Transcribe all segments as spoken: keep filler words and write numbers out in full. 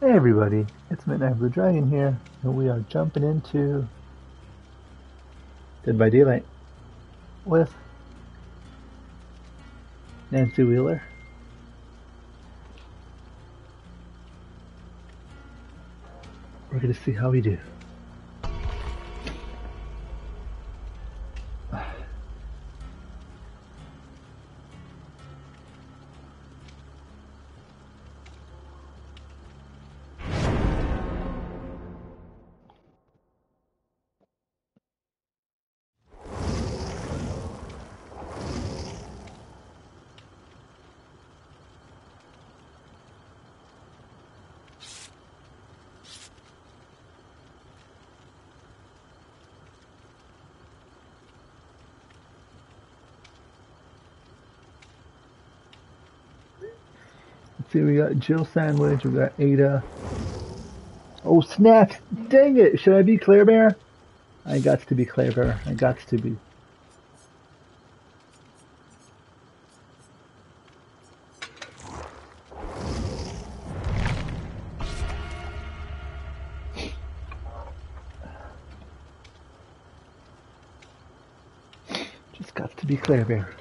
Hey everybody, it's Midnight Blue Dragon here, and we are jumping into Dead by Daylight with Nancy Wheeler. We're gonna see how we do. Let's see, we got Jill Sandwich, we got Ada. Oh snap! Dang it! Should I be Claire Bear? I got to be Claire Bear. I got to be. Just got to be Claire Bear.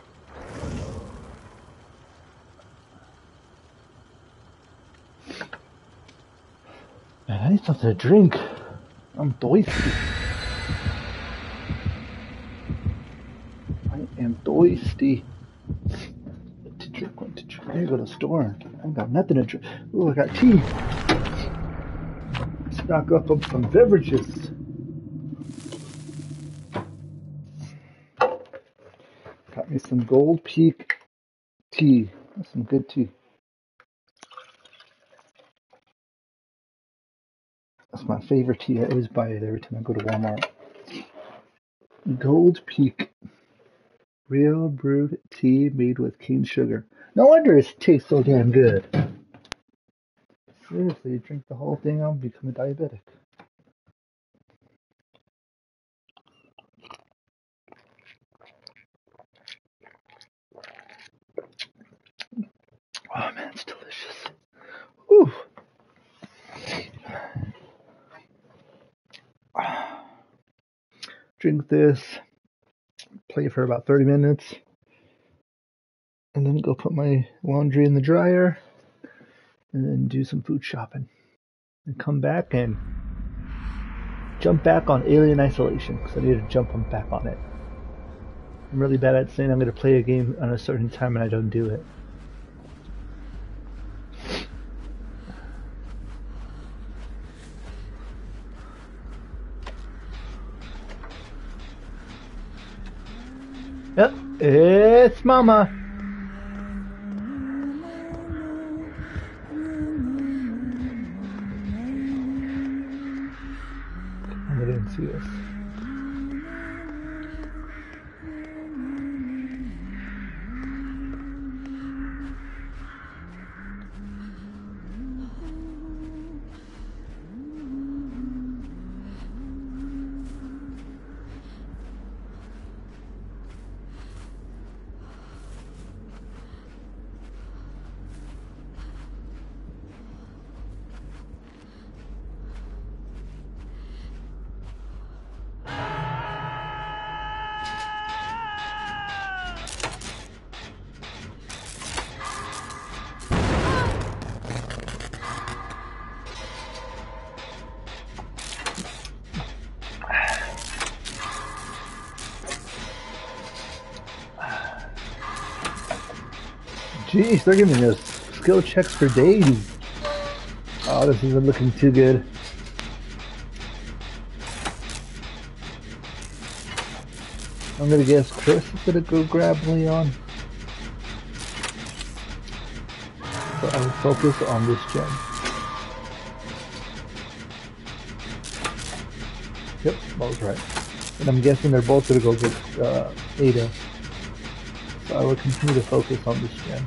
Man, I need something to drink. I'm thirsty. I am thirsty. What to drink? What to drink? I gotta go to the store. I ain't got nothing to drink. Ooh, I got tea. Stock up on some beverages. Got me some Gold Peak tea. That's some good tea. That's my favorite tea. I always buy it every time I go to Walmart. Gold Peak. Real brewed tea made with cane sugar. No wonder it tastes so damn good. Seriously, you drink the whole thing, I'll become a diabetic. Oh man, it's delicious. Whew. Drink this, play for about thirty minutes, and then go put my laundry in the dryer, and then do some food shopping. And come back and jump back on Alien Isolation, because I need to jump back on it. I'm really bad at saying I'm going to play a game on a certain time and I don't do it. Yep, it's Mama. I didn't see us. Jeez, they're giving us skill checks for days. Oh, this isn't looking too good. I'm gonna guess Chris is gonna go grab Leon. So I will focus on this gen. Yep, that was right. And I'm guessing they're both gonna go get uh, Ada. So I will continue to focus on this gen.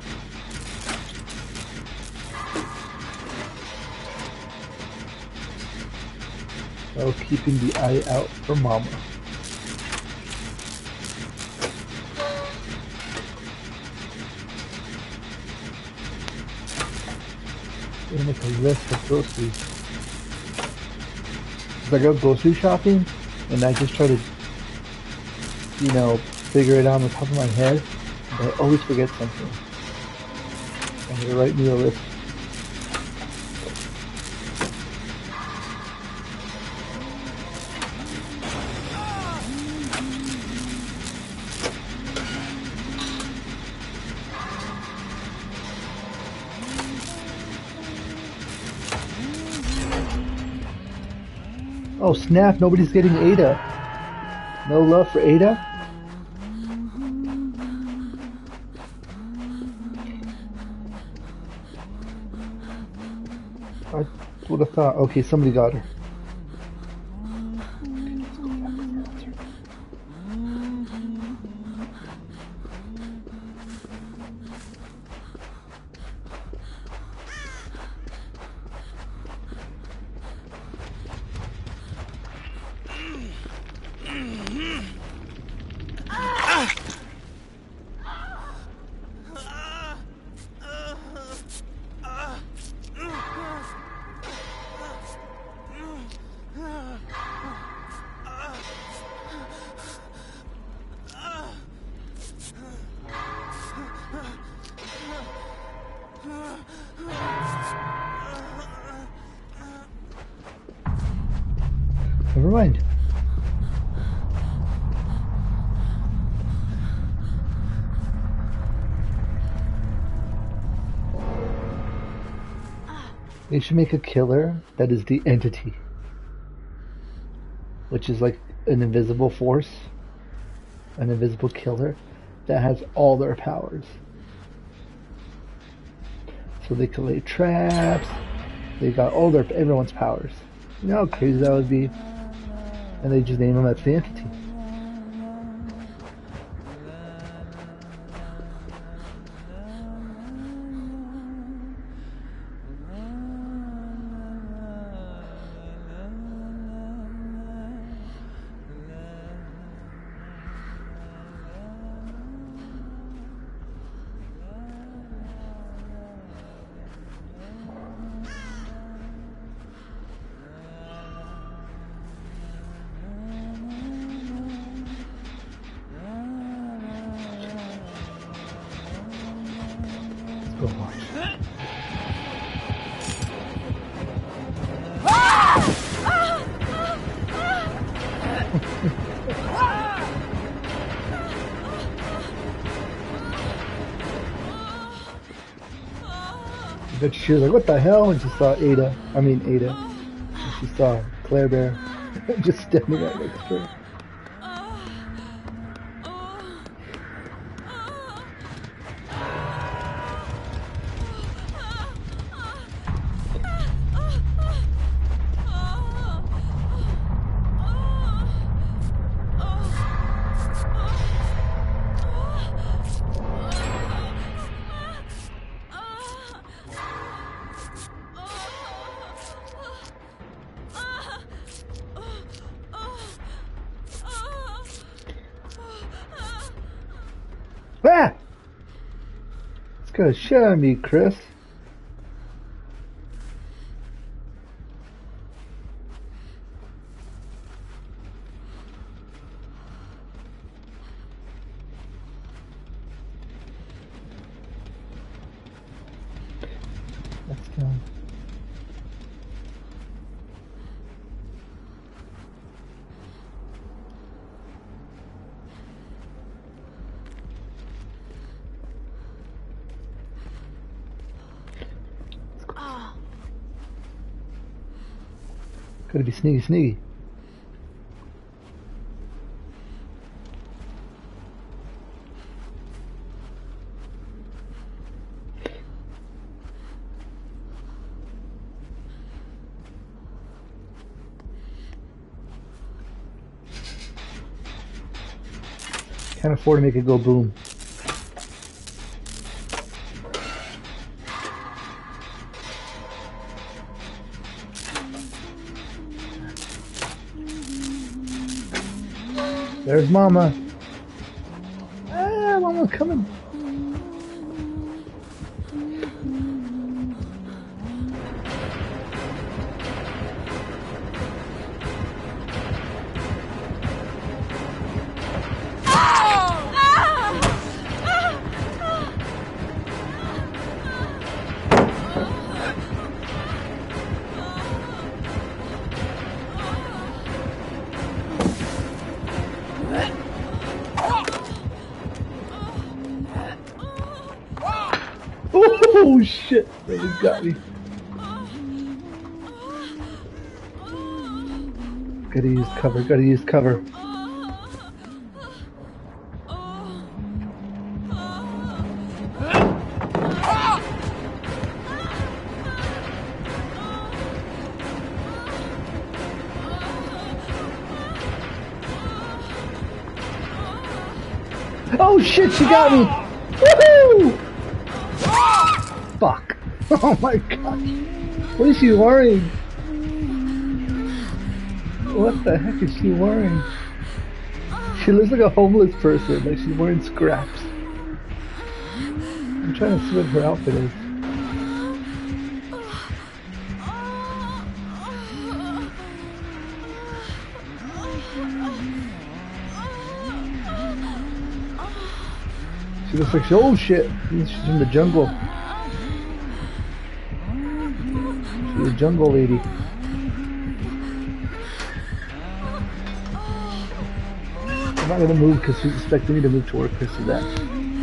So keeping the eye out for Mama. gonna make a list of groceries. Cause I go grocery shopping, and I just try to, you know, figure it out on the top of my head. But I always forget something. I'm gonna write me a list. Oh snap, nobody's getting Ada. No love for Ada? I would have thought, okay, somebody got her. Never mind. They should make a killer that is the entity, which is like an invisible force, an invisible killer that has all their powers. So they can lay traps, they got all their, everyone's powers. You know how crazy that would be? And they just name them as the entity. Go on. I bet she was like, what the hell? And she saw Ada. I mean, Ada. And she saw Claire Bear just standing right next to her. Ah! It's gonna shit on me, Chris. Let's go. Gotta be sneaky, sneaky. Can't afford to make it go boom. There's Mama. Ah, Mama's coming. Oh shit! Ray's got me. Gotta use cover, gotta use cover. Oh shit, she got me! Woohoo! Fuck. Oh my god. What is she wearing? What the heck is she wearing? She looks like a homeless person, like she's wearing scraps. I'm trying to see what her outfit is. She looks like she, oh shit, she's from the jungle. She's a jungle lady. I'm not gonna move because she's expecting me to move toward her, so that.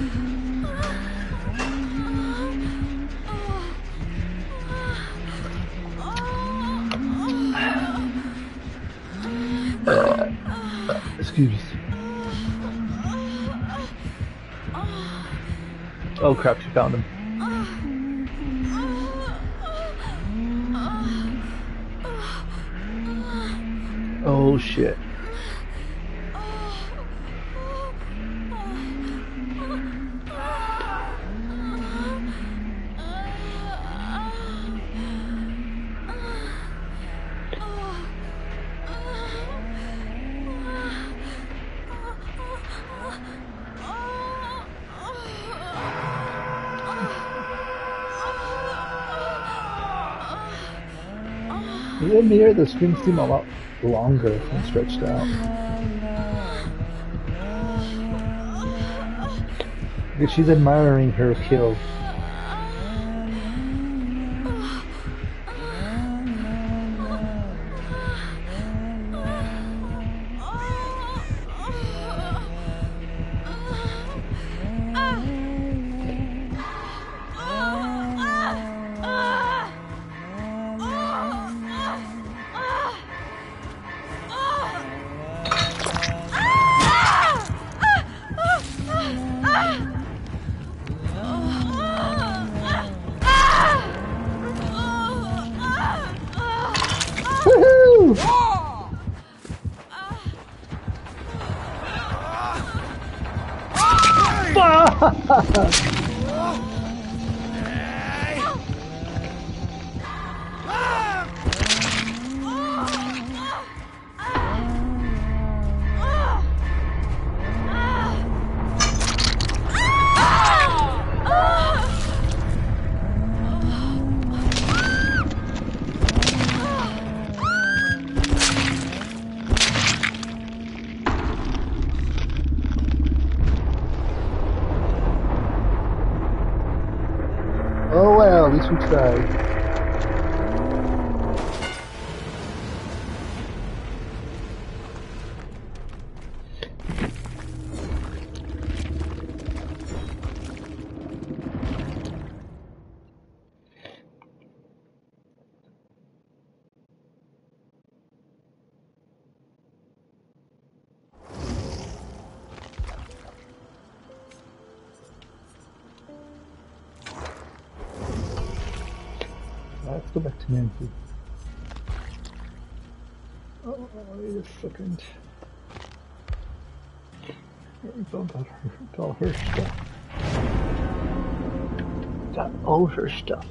Uh, excuse me. Oh crap, she found him. Oh shit. In the air, the screens seem a lot longer and stretched out. Because she's admiring her kill. Oh well, at least we tried. Let's go back to Nancy. Oh, wait a second. It's all got her, it's all her stuff. Got all her stuff.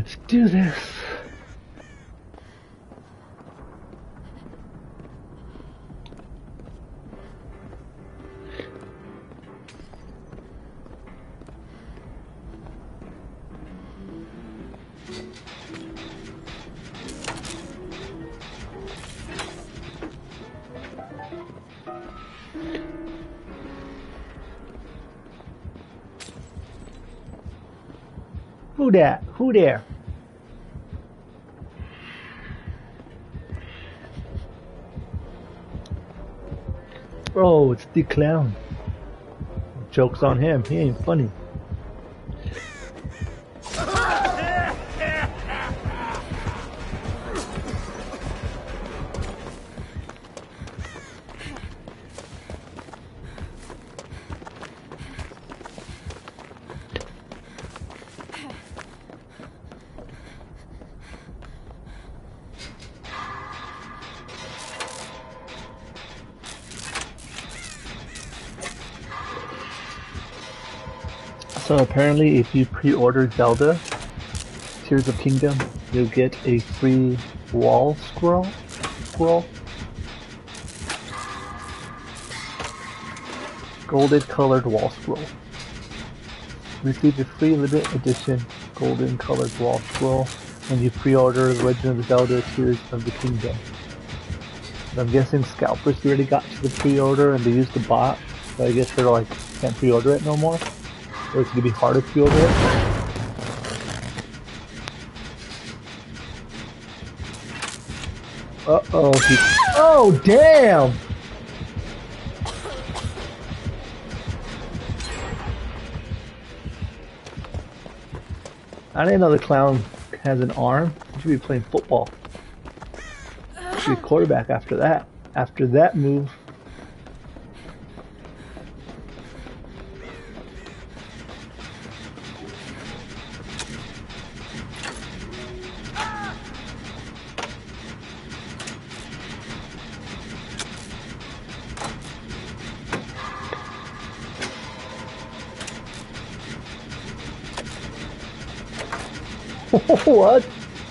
Let's do this. Who that? Who there? Oh, it's the clown. Joke's on him. He ain't funny. So apparently if you pre-order Zelda Tears of Kingdom, you'll get a free wall scroll. Scroll. Golden colored wall scroll. Receive a free limited edition golden colored wall scroll when you pre-order The Legend of Zelda Tears of the Kingdom. And I'm guessing scalpers already got to the pre-order and they used the bot, so I guess they're like, can't pre-order it no more. Or it's gonna be harder to pre-order it. Uh oh, he, oh damn! I didn't know the clown has an arm. He should be playing football. He should be quarterback after that. After that move. What?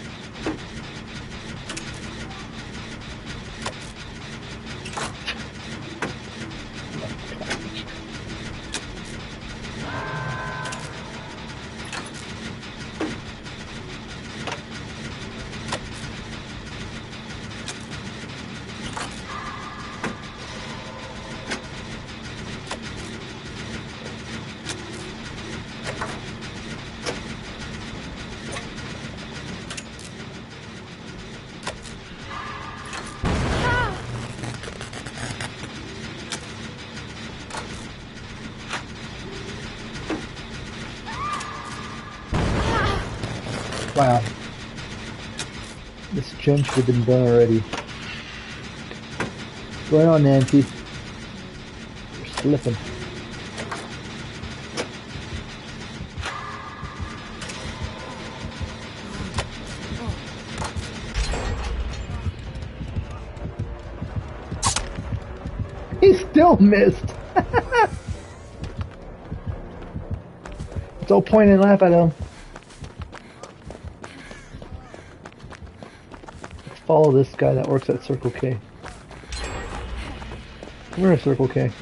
Wow. This gen should have been done already. What's going on, Nancy? You're slipping. He still missed! Don't point and laugh at him. Follow this guy that works at Circle K. Come here, Circle K.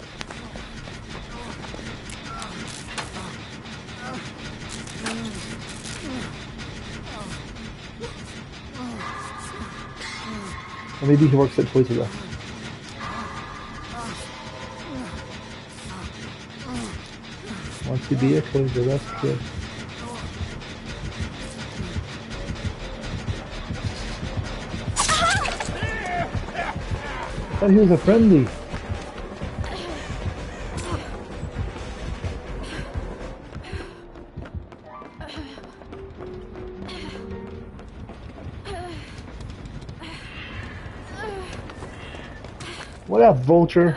Or maybe he works at Toys R Us. Wants to be a Toys R Us kid. I thought he was a friendly. What up, Vulture?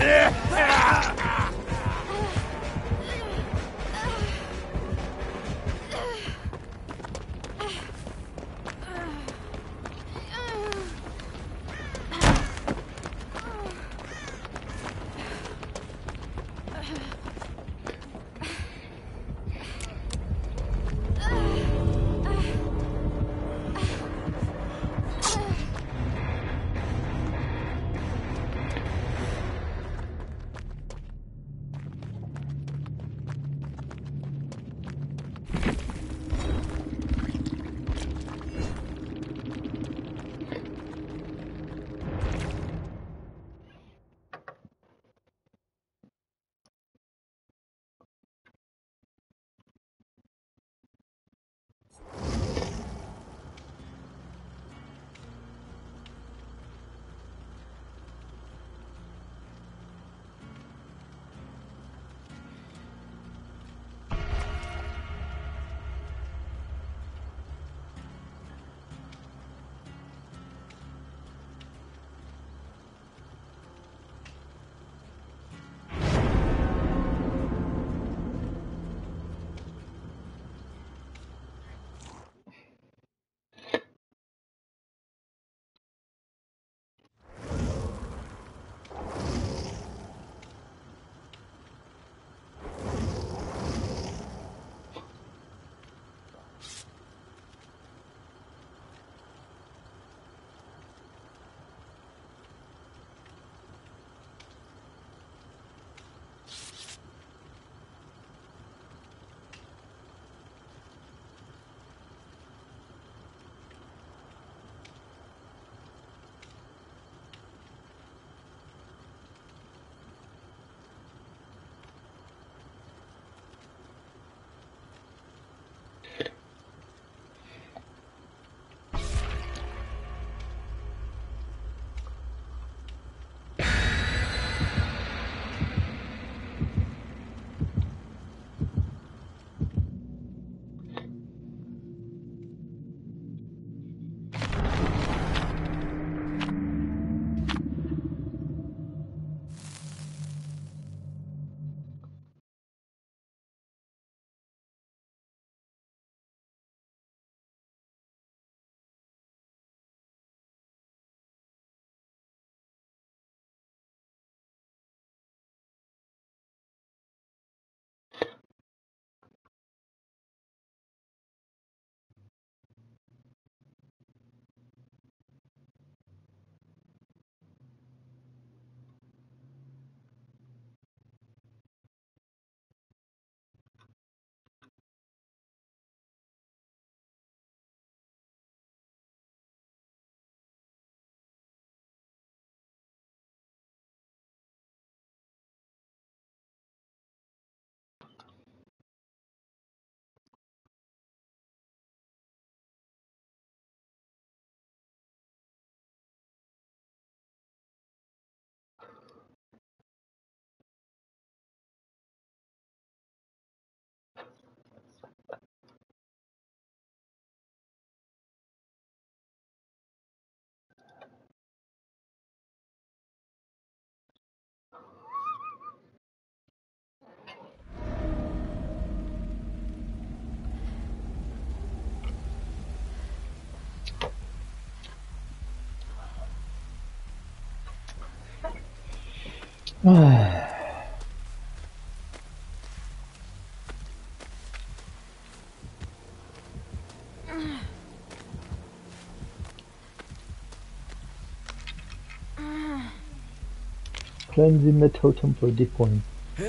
Cleansing the totem for decoin.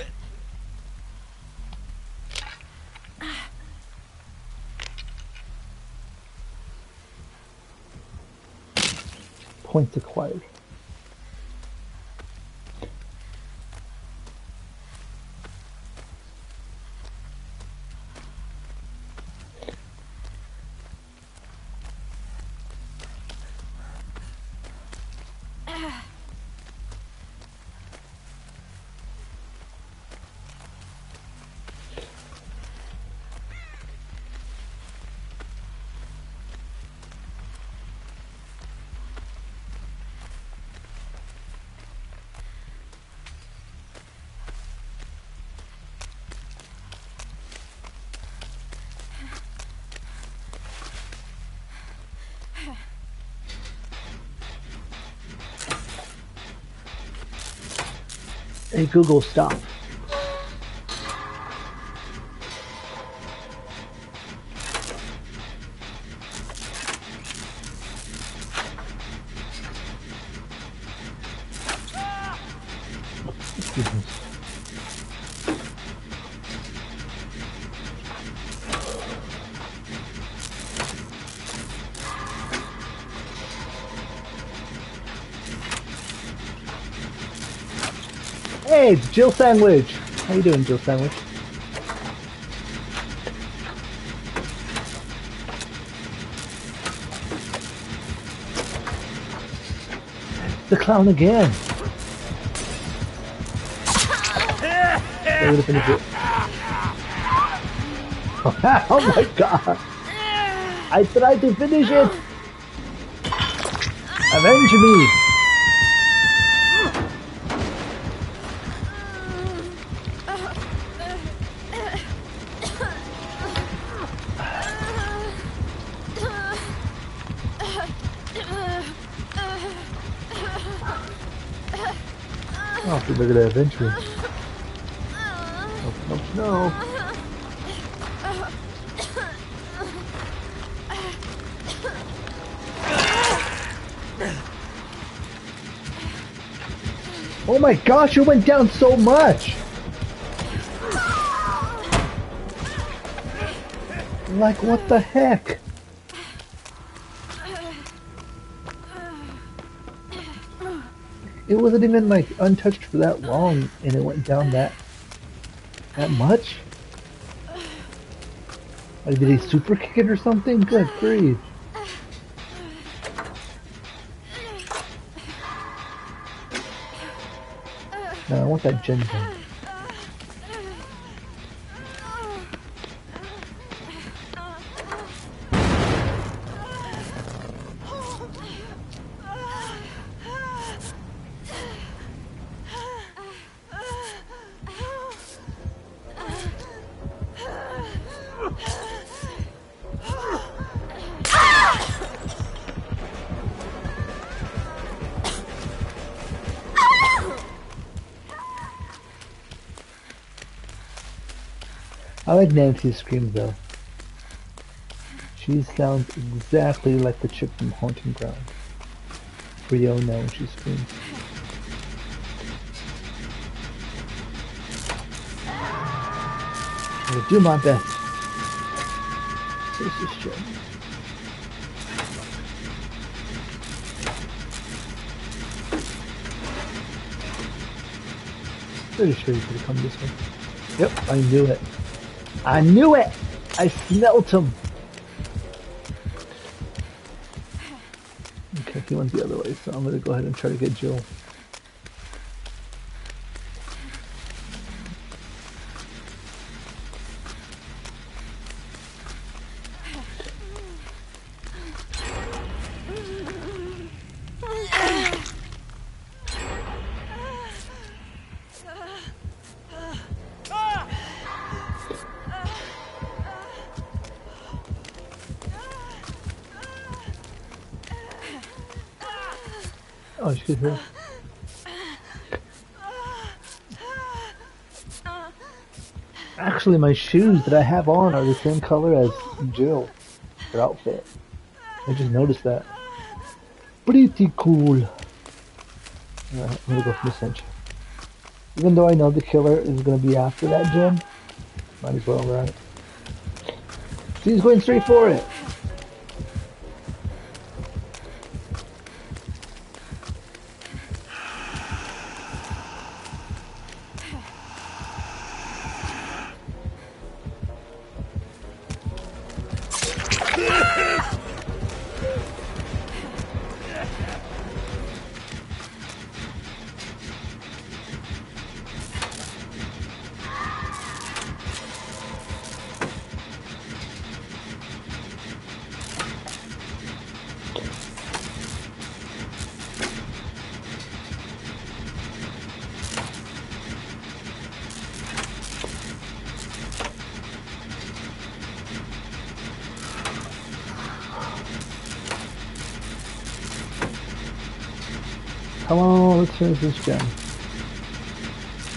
Points acquired. Hey Google, stop. Excuse me. Hey, it's Jill Sandwich. How you doing, Jill Sandwich? The clown again. They're gonna finish it. Oh my god! I tried to finish it. Avenge me! Oh, they're gonna avenge me. No, no, no. Oh my gosh, it went down so much! Like, what the heck? It wasn't even like untouched for that long and it went down that that much? Like, did he super kick it or something? Good grief. No, I want that gen thing. I like Nancy's scream though. She sounds exactly like the chick from Haunting Ground. Rio now when she screams. I'm gonna do my best. This is shit. Pretty sure you could have come this way. Yep, I knew it. I knew it! I smelt him! Okay, he went the other way, so I'm gonna go ahead and try to get Jill. Oh, she could hear. Actually, my shoes that I have on are the same color as Jill, her outfit. I just noticed that. Pretty cool. Alright, I'm gonna go for the cinch. Even though I know the killer is gonna be after that gem, might as well, right? She's going straight for it. Come on, let's finish this gem.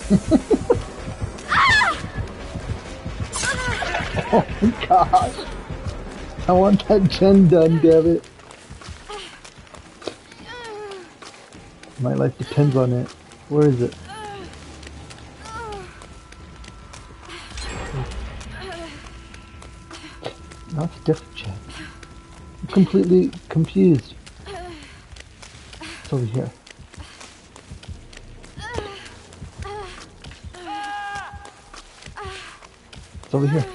Oh my gosh. I want that gen done, damn it. My life depends on it. Where is it? No, it's a different gen. I'm completely confused. It's over here. It's over here.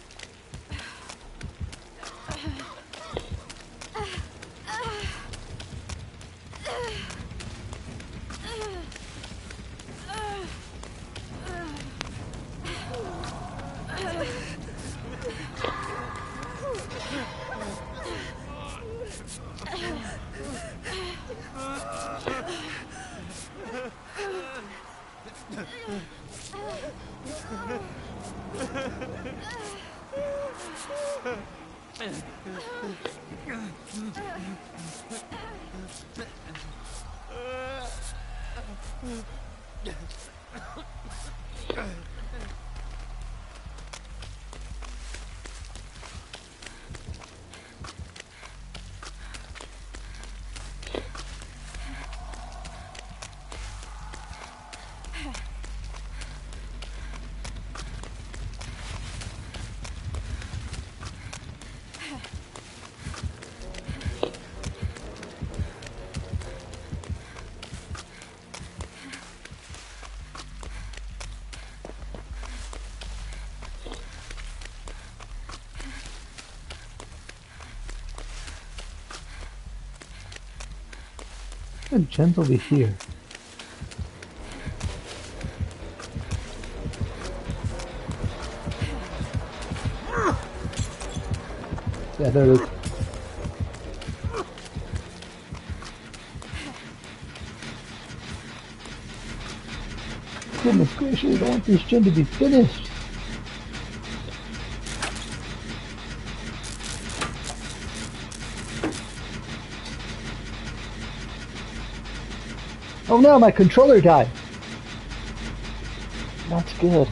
The gen's over here. Yeah, there it is. Goodness gracious, I want this gen to be finished. Oh no, my controller died. That's good.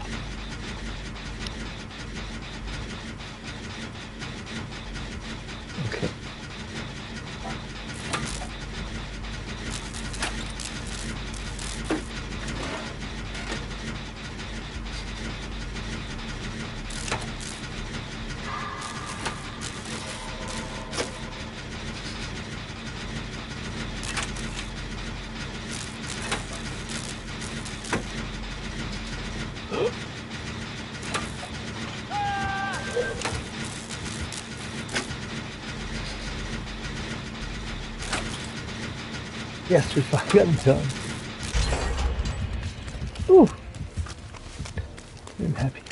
Okay. Yes, we finally got it done. Ooh. I'm happy.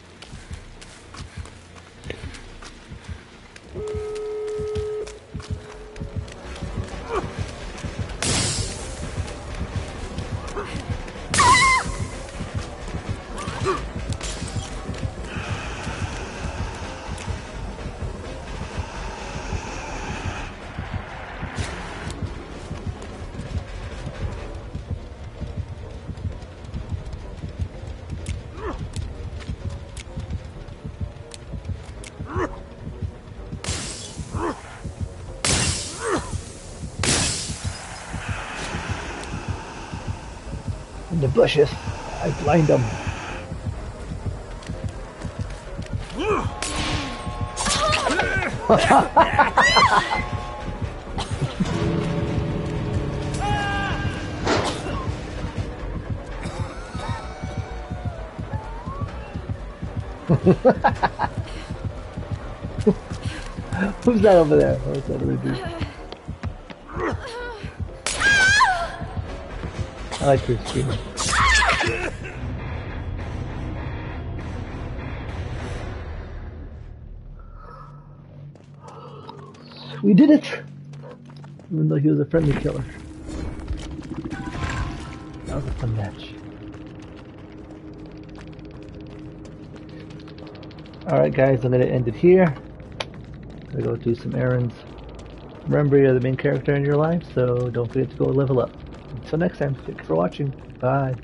In the bushes, I blind them. Who's that over there? What's that over there? I like this screen. We did it! Even though he was a friendly killer. That was a fun match. Alright guys, I'm going to end it here. I'm going to go do some errands. Remember, you're the main character in your life, so don't forget to go level up. Until next time, thanks for watching. Bye.